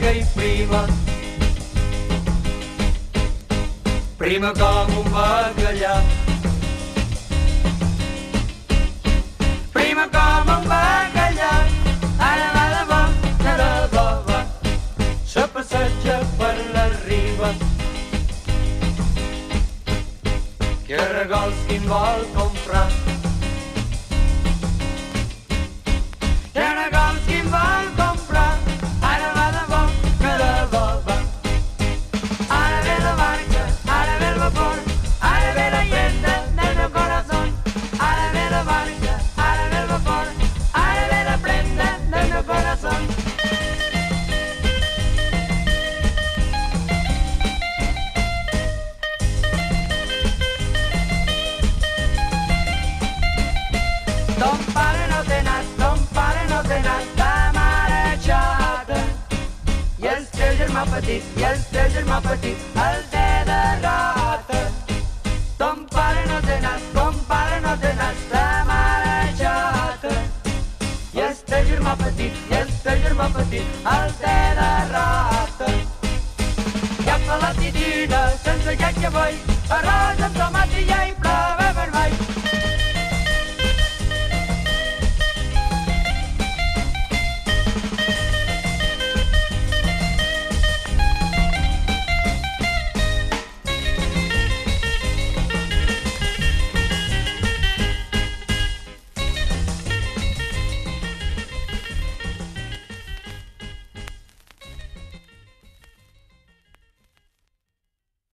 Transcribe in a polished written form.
che prima, prima come un bagaglià, prima come un bagaglià, alla va, se passeggia per la riva, che regols chi vol comprare. I el teu germà petit, el té de rata. Ton pare no té nas, ta mare xata. I el teu germà petit, el té de rata. I agafa la titina sense que vell, arròs amb tomat i ja hi plava vermell.